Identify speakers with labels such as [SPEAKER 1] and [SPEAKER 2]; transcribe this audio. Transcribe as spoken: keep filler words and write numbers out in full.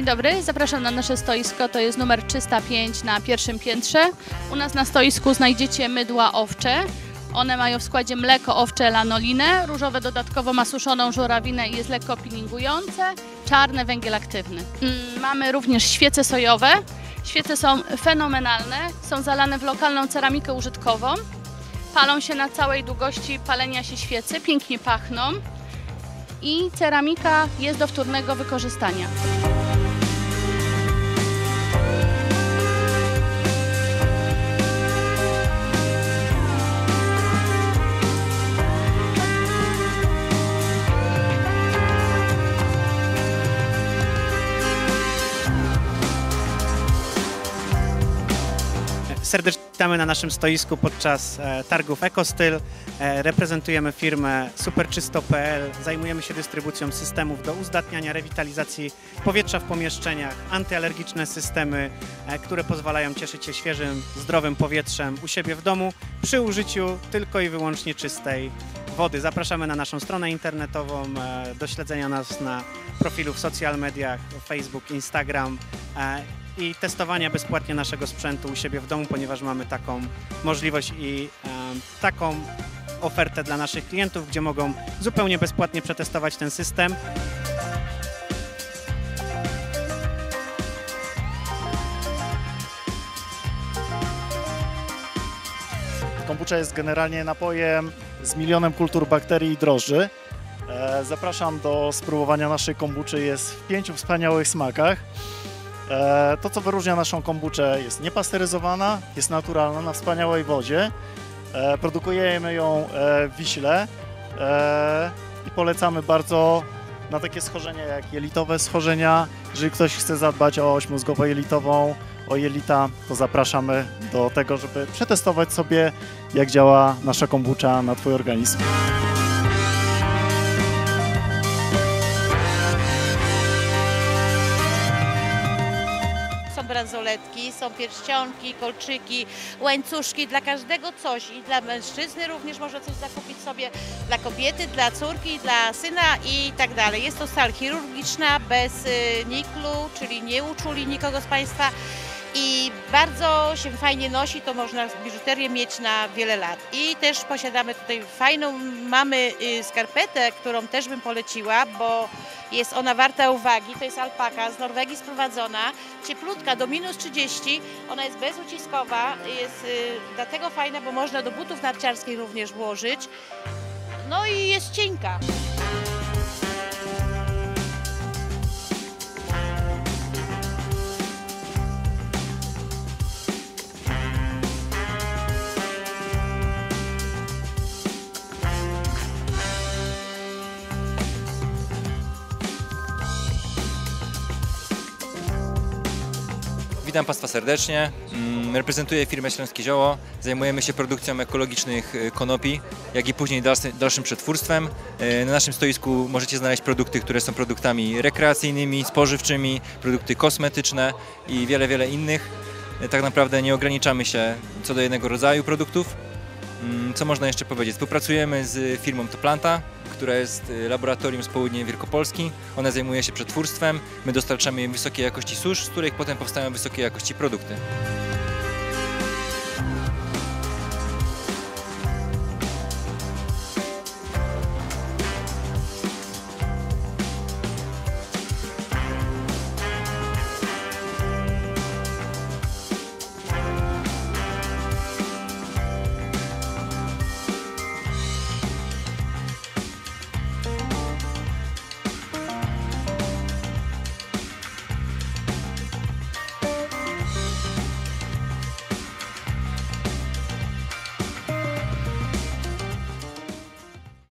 [SPEAKER 1] Dzień dobry, zapraszam na nasze stoisko, to jest numer trzysta pięć na pierwszym piętrze. U nas na stoisku znajdziecie mydła owcze. One mają w składzie mleko owcze lanolinę, różowe dodatkowo ma suszoną żurawinę i jest lekko peelingujące, czarne węgiel aktywny. Mamy również świece sojowe. Świece są fenomenalne, są zalane w lokalną ceramikę użytkową. Palą się na całej długości palenia się świecy, pięknie pachną i ceramika jest do wtórnego wykorzystania.
[SPEAKER 2] Serdecznie witamy na naszym stoisku podczas e, targów EcoStyl. E, reprezentujemy firmę Superczysto kropka pe el. Zajmujemy się dystrybucją systemów do uzdatniania, rewitalizacji powietrza w pomieszczeniach, antyalergiczne systemy, e, które pozwalają cieszyć się świeżym, zdrowym powietrzem u siebie w domu przy użyciu tylko i wyłącznie czystej wody. Zapraszamy na naszą stronę internetową, e, do śledzenia nas na profilu w social mediach, Facebook, Instagram. E, i testowania bezpłatnie naszego sprzętu u siebie w domu, ponieważ mamy taką możliwość i e, taką ofertę dla naszych klientów, gdzie mogą zupełnie bezpłatnie przetestować ten system.
[SPEAKER 3] Kombucha jest generalnie napojem z milionem kultur bakterii i drożdży. E, zapraszam do spróbowania naszej kombuczy, jest w pięciu wspaniałych smakach. To, co wyróżnia naszą kombuczę, jest niepasteryzowana, jest naturalna, na wspaniałej wodzie. Produkujemy ją w Wiśle i polecamy bardzo na takie schorzenia jak jelitowe schorzenia. Jeżeli ktoś chce zadbać o oś mózgowo-jelitową, o jelita, to zapraszamy do tego, żeby przetestować sobie, jak działa nasza kombucza na Twój organizm.
[SPEAKER 4] Są bransoletki, są pierścionki, kolczyki, łańcuszki, dla każdego coś i dla mężczyzny również można coś zakupić sobie, dla kobiety, dla córki, dla syna i tak dalej. Jest to stal chirurgiczna, bez niklu, czyli nie uczuli nikogo z Państwa i bardzo się fajnie nosi, to można biżuterię mieć na wiele lat. I też posiadamy tutaj fajną, mamy skarpetę, którą też bym poleciła, bo jest ona warta uwagi, to jest alpaka z Norwegii sprowadzona, cieplutka do minus trzydziestu, ona jest bezuciskowa, jest dlatego fajna, bo można do butów narciarskich również włożyć, no i jest cienka.
[SPEAKER 5] Witam Państwa serdecznie. Reprezentuję firmę Śląskie Zioło. Zajmujemy się produkcją ekologicznych konopi, jak i później dalszym przetwórstwem. Na naszym stoisku możecie znaleźć produkty, które są produktami rekreacyjnymi, spożywczymi, produkty kosmetyczne i wiele, wiele innych. Tak naprawdę nie ograniczamy się co do jednego rodzaju produktów. Co można jeszcze powiedzieć? Współpracujemy z firmą Toplanta, która jest laboratorium z południa Wielkopolski. Ona zajmuje się przetwórstwem. My dostarczamy im wysokiej jakości susz, z których potem powstają wysokiej jakości produkty.